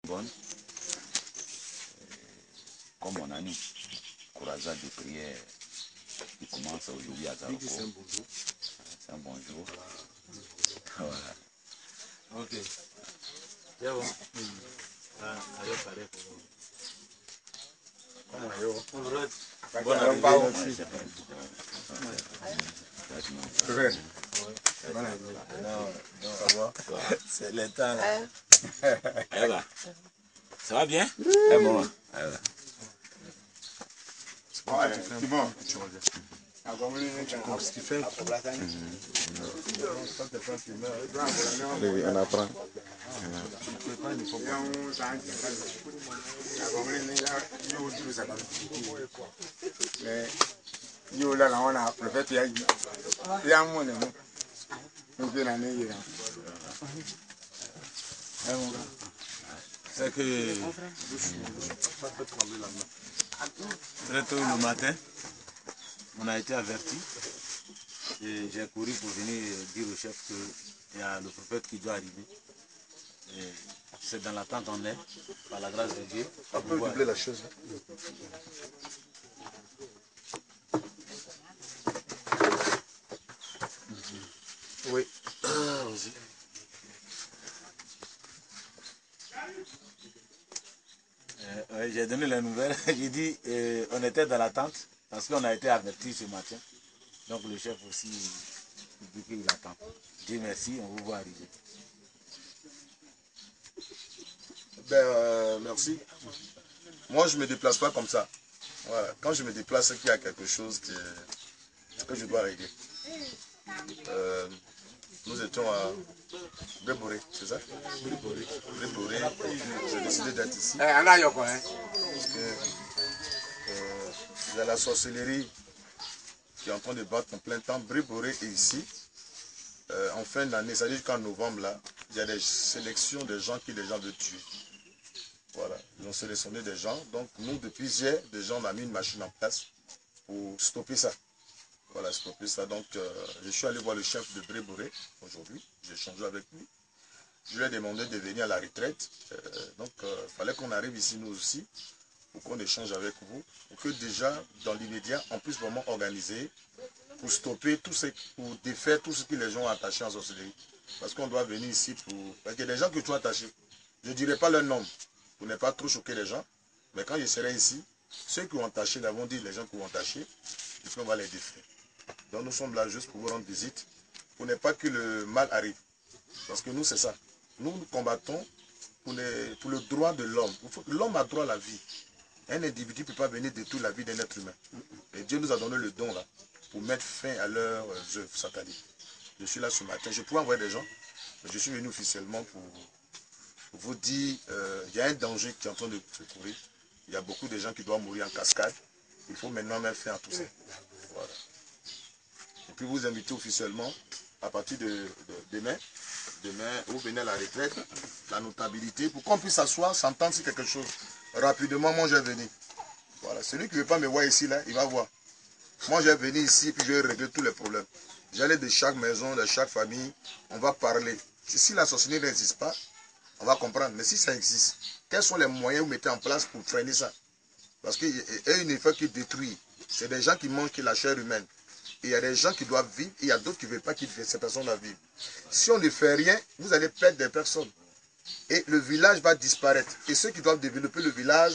bonne. Comme on a une croisade de prière qui commence aujourd'hui à Zaroko. C'est un bonjour. Voilà. Ok. C'est bon. Allez, parler pour vous. Bon arrivée. C'est le temps là. Ça va bien? Bon. Simon, Ce qui fait. on apprend. C'est que très tôt le matin, on a été averti et j'ai couru pour venir dire au chef qu'il y a le prophète qui doit arriver. C'est dans l'attente on est, par la grâce de Dieu. On peut doubler la chose. Oui. J'ai donné la nouvelle, j'ai dit on était dans l'attente parce qu'on a été averti ce matin. Donc le chef aussi dit qu'il attend. Dieu merci, on vous voit arriver. Merci. Moi, je ne me déplace pas comme ça. Voilà. Quand je me déplace, c'est qu'il y a quelque chose que je dois régler. Nous étions à Bréboré, c'est ça? Bréboré. J'ai décidé d'être ici. Parce que il y a la sorcellerie qui est en train de battre en plein temps. Bréboré est ici. En fin d'année, c'est-à-dire qu'en novembre, là, il y a des sélections de gens qui les gens veulent tuer. Voilà, ils ont sélectionné des gens. Donc nous, depuis hier, déjà on a mis une machine en place pour stopper ça. Voilà, stopper ça. Donc je suis allé voir le chef de Bréboré aujourd'hui. J'ai échangé avec lui. Je lui ai demandé de venir à la retraite. Il fallait qu'on arrive ici nous aussi pour qu'on échange avec vous. Pour que déjà, dans l'immédiat, on puisse vraiment organiser pour stopper tout ce, pour défaire tout ce que les gens ont attaché en sorcellerie. Parce qu'on doit venir ici pour... Parce qu'il y a des gens que tu as attachés. Je ne dirai pas leur nom pour ne pas trop choquer les gens. Mais quand je serai ici, ceux qui ont attaché, nous avons dit les gens qui ont attaché, et puis on va les défaire. Donc nous sommes là juste pour vous rendre visite, pour ne pas que le mal arrive. Parce que nous, c'est ça. Nous combattons pour le droit de l'homme. L'homme a droit à la vie. Un individu ne peut pas venir détruire la vie d'un être humain. Et Dieu nous a donné le don là, pour mettre fin à leurs œuvres sataniques. Je suis là ce matin. Je pourrais envoyer des gens, mais je suis venu officiellement pour vous dire il y a un danger qui est en train de se courir. Il y a beaucoup de gens qui doivent mourir en cascade. Il faut maintenant mettre fin à tout ça. Voilà. Et puis vous invitez officiellement, à partir de demain, vous venez à la retraite, la notabilité, pour qu'on puisse s'asseoir, s'entendre sur quelque chose. Rapidement, moi je vais venir. Voilà. Celui qui ne veut pas me voir ici, là, il va voir. Moi je vais venir ici, puis je vais régler tous les problèmes. J'allais de chaque maison, de chaque famille, on va parler. Si la sorcellerie n'existe pas, on va comprendre. Mais si ça existe, quels sont les moyens que vous mettez en place pour freiner ça? Parce qu'il y a une effet qui détruit. C'est des gens qui mangent la chair humaine. Et il y a des gens qui doivent vivre, et il y a d'autres qui ne veulent pas que ces personnes-là vivent. Si on ne fait rien, vous allez perdre des personnes. Et le village va disparaître. Et ceux qui doivent développer le village,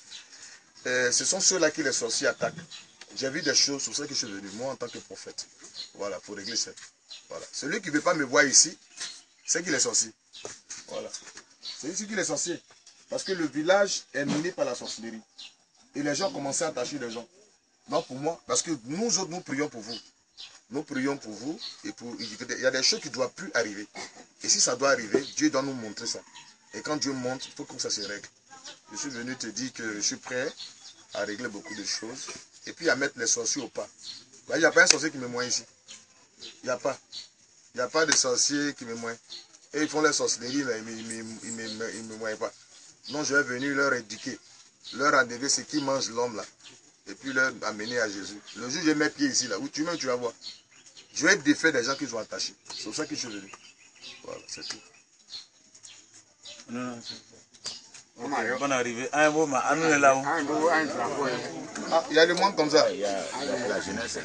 ce sont ceux-là qui les sorciers attaquent. J'ai vu des choses, c'est pour ça que je suis venu, moi en tant que prophète. Voilà, pour régler ça. Voilà. Celui qui ne veut pas me voir ici, c'est qu'il est sorcier. Voilà. C'est ici qu'il est sorcier. Parce que le village est miné par la sorcellerie. Et les gens commençaient à attacher les gens. Donc pour moi, parce que nous autres, nous prions pour vous. Nous prions pour vous. Et il y a des choses qui ne doivent plus arriver. Et si ça doit arriver, Dieu doit nous montrer ça. Et quand Dieu montre, il faut que ça se règle. Je suis venu te dire que je suis prêt à régler beaucoup de choses. Et puis à mettre les sorciers au pas. Il n'y a pas un sorcier qui me moint ici. Il n'y a pas. Il n'y a pas de sorcier qui me moint. Et ils font la sorcellerie, là, ils ne me moignent pas. Non, je vais venir leur éduquer. Leur enlever ce qui mange l'homme là. Et puis leur amener à Jésus. Le jour où je mets pied ici, là, où tu vas voir. Je vais défaire des gens qui sont attachés. C'est pour ça que je suis venu. Voilà, c'est tout. Non, Bonne arrivée. Un beau ma, nous est là-haut. Ah, il y a des monde comme ça. Il y a la jeunesse.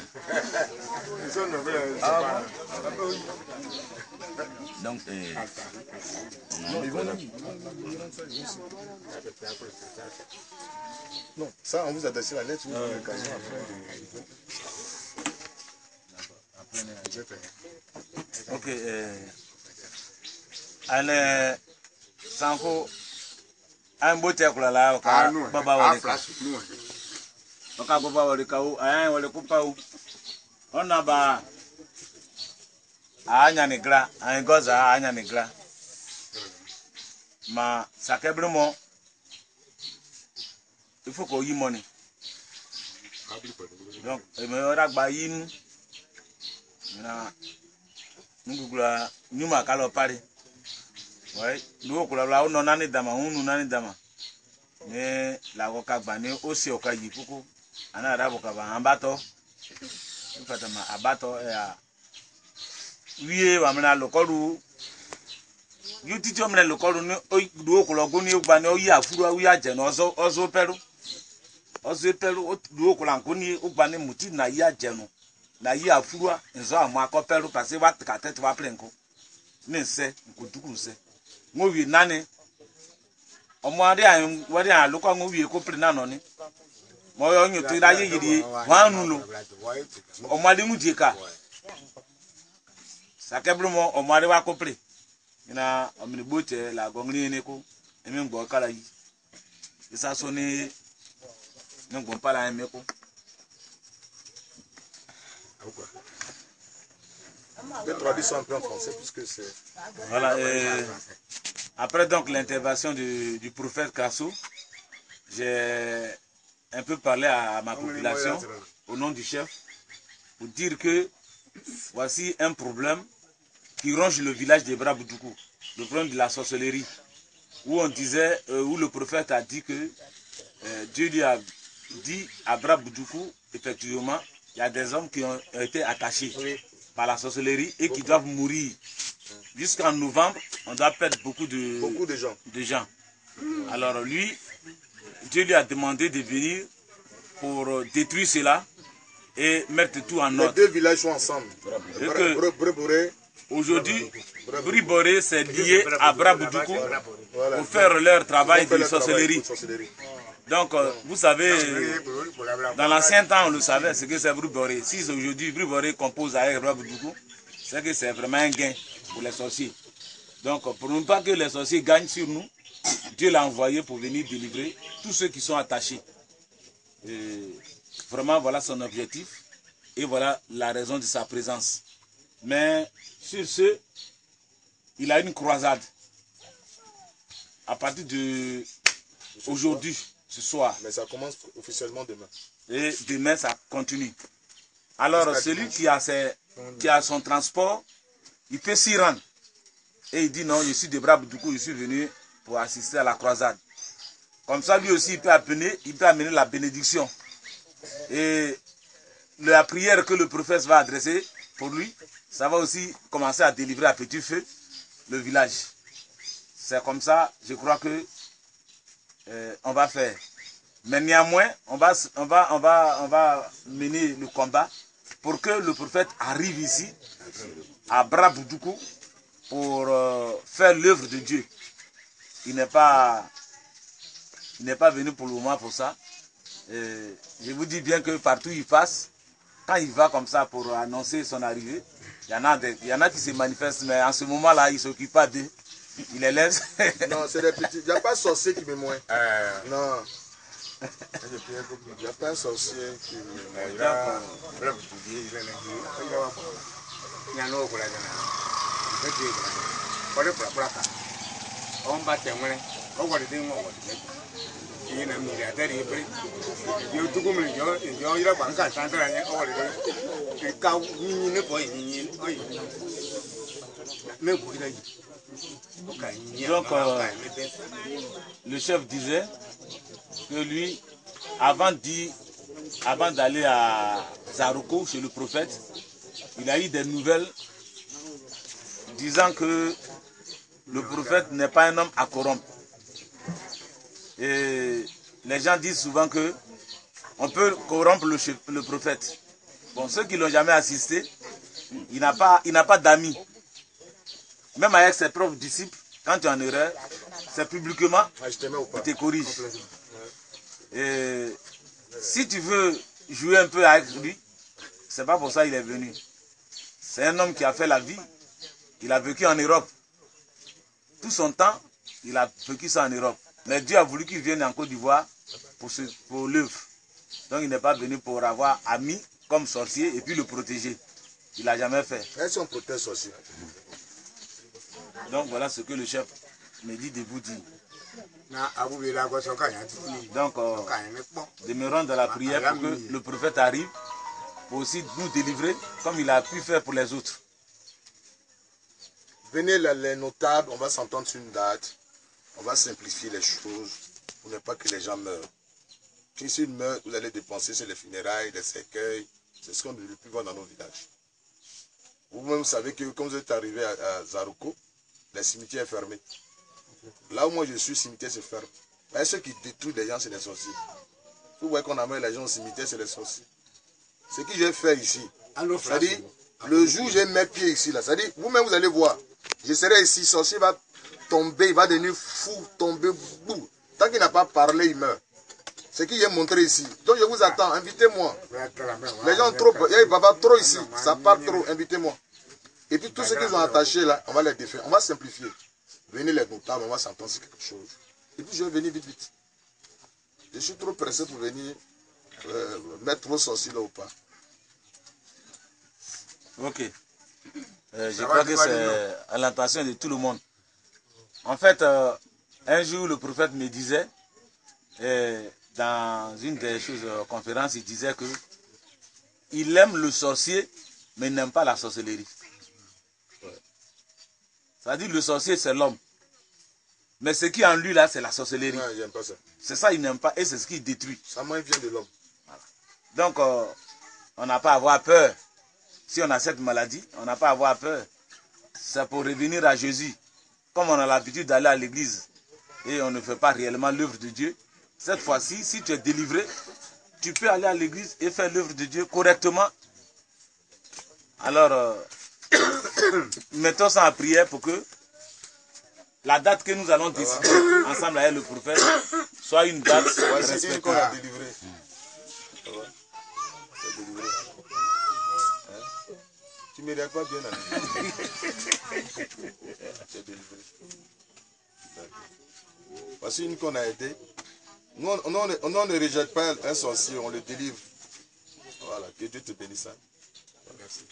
Donc, non, ça, on vous a adressé la lettre, vous avez l'occasion après. Ok. Allez, Sanko. Un beau tête là, Baba Waleka. Oka Baba Waleka, un Waleka, on a ba. Anya negra, un goza, anya negra. Ma, ça qu'éblement. Il faut qu'on y money. Donc, il me aura baïn. Nous m'a calé Paris. Ouais, nous on on a dama, on a dama. Mais la roca bané aussi au cas yipoukou. On a ravocat un bateau. Il faut un bateau et à. Oui, on a le col. You teach me le col. Do cologoni bané ou ya fura ou ya genozo, ozo peru. Ozo peru, do colangoni ou bané mouti na ya geno. Na ya fura, nzo a moi peru parce que va te tête va plein ko. Nse, nkutuku nse. Ngowi nane omwade ayi wade a lokwa ngowi ko pre na no ni mo yo nyu tira ye yiri wanu lo omwade ngudie ka sakeblu mo omwade wa ko pre ina omni bote la gongri ne ko emi ngbo kala yi isa so ni ngbo pala emi ko. Je traduis ça un peu en français puisque c'est... Voilà, après donc l'intervention du prophète Kassou, j'ai un peu parlé à ma population au nom du chef pour dire que voici un problème qui ronge le village de Braboudoukou, le problème de la sorcellerie, où on disait, où le prophète a dit que Dieu lui a dit à Braboudoukou, effectivement, il y a des hommes qui ont été attachés par la sorcellerie et qui doivent mourir. Jusqu'en novembre, on doit perdre beaucoup de gens. Alors lui, Dieu lui a demandé de venir pour détruire cela et mettre tout en ordre. Les deux villages sont ensemble. Aujourd'hui, Briboré s'est lié à Braboudoukou pour faire leur travail de sorcellerie. Donc, vous savez, dans l'ancien temps, on le savait, ce que c'est Briboré. Si aujourd'hui Briboré compose avec Braboudoukou, c'est que c'est vraiment un gain pour les sorciers. Donc, pour ne pas que les sorciers gagnent sur nous, Dieu l'a envoyé pour venir délivrer tous ceux qui sont attachés. Et vraiment, voilà son objectif et voilà la raison de sa présence. Mais sur ce, il a une croisade. À partir de aujourd'hui, ce soir. Mais ça commence officiellement demain. Et demain, ça continue. Alors, celui qui a son transport, il peut s'y rendre. Et il dit non, je suis de Braboudoukou, je suis venu pour assister à la croisade. Comme ça, lui aussi, il peut amener la bénédiction. Et la prière que le prophète va adresser pour lui, ça va aussi commencer à délivrer à petit feu le village. C'est comme ça, je crois que on va faire. Mais néanmoins, on va mener le combat pour que le prophète arrive ici, à Braboudoukou, pour faire l'œuvre de Dieu. Il n'est pas venu pour le moment pour ça. Je vous dis bien que partout il passe, quand il va comme ça pour annoncer son arrivée, il y en a qui se manifestent, mais en ce moment-là, il ne s'occupe pas d'eux. Il les laisse. Non, c'est des petits. Il n'y a pas de sorcier qui me moins. Non. Il n'y a pas un sorcier qui me Donc, le chef disait que lui, avant d'aller à Zaroukou, chez le prophète, il a eu des nouvelles disant que le prophète n'est pas un homme à corrompre. Et les gens disent souvent que on peut corrompre le prophète. Bon, ceux qui ne l'ont jamais assisté, il n'a pas d'amis. Même avec ses propres disciples, quand tu es en erreur, c'est publiquement, il te corrige. Et si tu veux jouer un peu avec lui, c'est pas pour ça qu'il est venu. C'est un homme qui a fait la vie. Il a vécu en Europe. Tout son temps, il a vécu ça en Europe. Mais Dieu a voulu qu'il vienne en Côte d'Ivoire pour l'œuvre. Donc il n'est pas venu pour avoir ami comme sorcier et puis le protéger. Il n'a jamais fait. Est-ce qu'on protège sorcier? Donc voilà ce que le chef me dit de vous dire. Donc demeurons dans la prière pour que le prophète arrive pour aussi nous délivrer comme il a pu faire pour les autres. Venez les notables, on va s'entendre sur une date. On va simplifier les choses pour ne pas que les gens meurent. Si s'ils meurent, vous allez dépenser sur les funérailles, les cercueils. C'est ce qu'on ne veut plus voir dans nos villages. Vous-même savez que quand vous êtes arrivé à Zarouko, le cimetière est fermé. Là où moi je suis, le cimetière se ferme. Mais ceux qui détruisent les gens, c'est les sorciers. Vous voyez qu'on amène les gens au cimetière, c'est les sorciers. Ce que j'ai fait ici, c'est-à-dire, le jour où j'ai mes pieds ici, là, c'est-à-dire, vous-même vous allez voir, je serai ici, le sorcier va tomber, il va devenir fou, tomber, boum. Tant qu'il n'a pas parlé, il meurt. Ce que j'ai montré ici. Donc je vous attends, invitez-moi. Les gens trop, il y a pas trop ici, ça part trop, invitez-moi. Et puis tous ceux qui sont attachés là, on va les défaire, on va simplifier. Venez les notables, on va s'entendre sur quelque chose. Et puis je vais venir vite, vite. Je suis trop pressé pour venir mettre vos sorciers là ou pas. Ok. Je crois que c'est à l'intention de tout le monde. En fait, un jour, le prophète me disait, dans une des choses conférences, il disait que il aime le sorcier, mais il n'aime pas la sorcellerie. C'est-à-dire le sorcier, c'est l'homme. Mais ce qui est en lui, là, c'est la sorcellerie. C'est ça qu'il n'aime pas et c'est ce qui détruit. Ça vient de l'homme. Voilà. Donc, on n'a pas à avoir peur. Si on a cette maladie, on n'a pas à avoir peur. C'est pour revenir à Jésus. Comme on a l'habitude d'aller à l'église et on ne fait pas réellement l'œuvre de Dieu, cette fois-ci, si tu es délivré, tu peux aller à l'église et faire l'œuvre de Dieu correctement. Alors, mettons ça en prière pour que la date que nous allons décider ensemble avec le prophète soit une date respectée. Tu ne me regardes pas bien là. Voici une qu'on a aidé. Nous, on ne rejette pas un sorcier, on le délivre. Voilà, que Dieu te bénisse. Merci.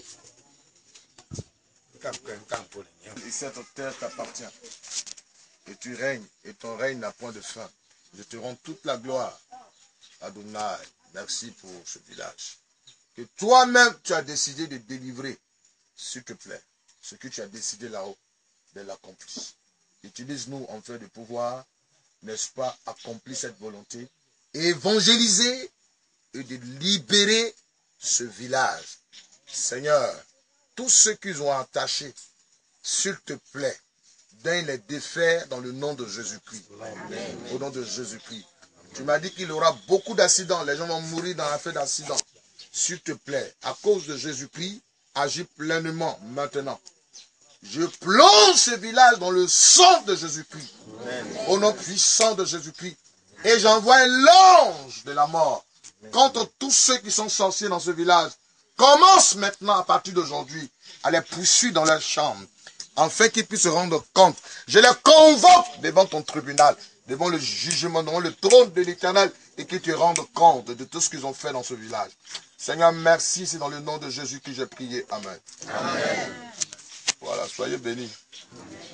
Et cette terre t'appartient. Et tu règnes, et ton règne n'a point de fin. Je te rends toute la gloire. Adonai, merci pour ce village. Que toi-même, tu as décidé de délivrer, s'il te plaît, ce que tu as décidé là-haut, de l'accomplir. Utilise-nous en fait de pouvoir, n'est-ce pas, accomplir cette volonté, évangéliser et de libérer ce village. Seigneur, tous ceux qu'ils ont attachés, s'il te plaît, donne les défaire dans le nom de Jésus-Christ. Au nom de Jésus-Christ. Tu m'as dit qu'il y aura beaucoup d'accidents, les gens vont mourir dans l'affaire d'accidents. S'il te plaît, à cause de Jésus-Christ, agis pleinement maintenant. Je plonge ce village dans le sang de Jésus-Christ. Au nom puissant de Jésus-Christ. Et j'envoie un l'ange de la mort contre tous ceux qui sont sorciers dans ce village. Commence maintenant, à partir d'aujourd'hui, à les poursuivre dans leur chambre, afin qu'ils puissent se rendre compte. Je les convoque devant ton tribunal, devant le jugement, devant le trône de l'Éternel, et qu'ils te rendent compte de tout ce qu'ils ont fait dans ce village. Seigneur, merci, c'est dans le nom de Jésus que j'ai prié. Amen. Amen. Voilà, soyez bénis.